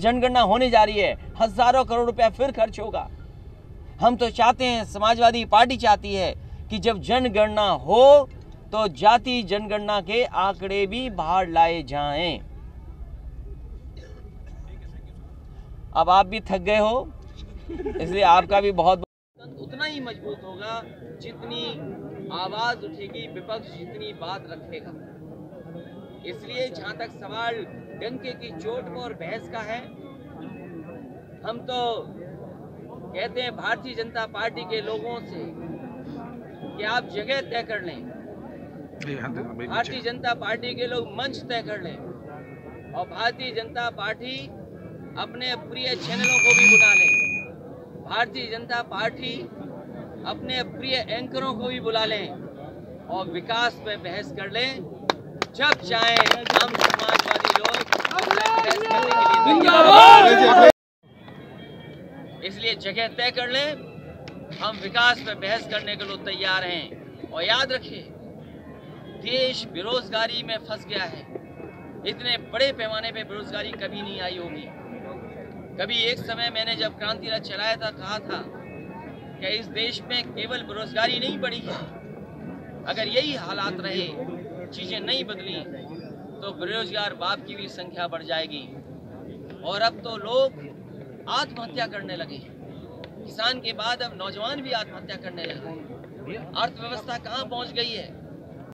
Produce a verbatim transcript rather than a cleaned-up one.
जनगणना होने जा रही है, हजारों करोड़ रुपया फिर खर्च होगा। हम तो चाहते हैं, समाजवादी पार्टी चाहती है कि जब जनगणना हो तो जाति जनगणना के आंकड़े भी बाहर लाए जाएं। अब आप भी थक गए हो, इसलिए आपका भी बहुत उतना ही मजबूत होगा जितनी आवाज उठेगी विपक्ष, जितनी बात रखेगा। इसलिए जहां तक सवाल डंके की चोट पर और बहस का है, हम तो कहते हैं भारतीय जनता पार्टी के लोगों से कि आप जगह तय कर लें, भारतीय जनता पार्टी के लोग मंच तय कर लें और भारतीय जनता पार्टी अपने प्रिय चैनलों को भी बुला लें, भारतीय जनता पार्टी अपने प्रिय एंकरों को भी बुला लें और विकास पे बहस कर लें। जब चाहें हम समाजवादी लोग बहस करने के लिए तैयार हैं। इसलिए जगह तय कर लें, हम विकास पे बहस करने के लिए तैयार हैं। और याद रखिए, देश बेरोजगारी में फंस गया है। इतने बड़े पैमाने पे बेरोजगारी कभी नहीं आई होगी। कभी एक समय मैंने जब क्रांति रथ चलाया था, कहा था कि इस देश में केवल बेरोजगारी नहीं बढ़ी है, अगर यही हालात रहे, चीजें नहीं बदली, तो बेरोजगार बाप की भी संख्या बढ़ जाएगी। और अब तो लोग आत्महत्या करने लगे, किसान के बाद अब नौजवान भी आत्महत्या करने लगे। अर्थव्यवस्था कहाँ पहुंच गई है?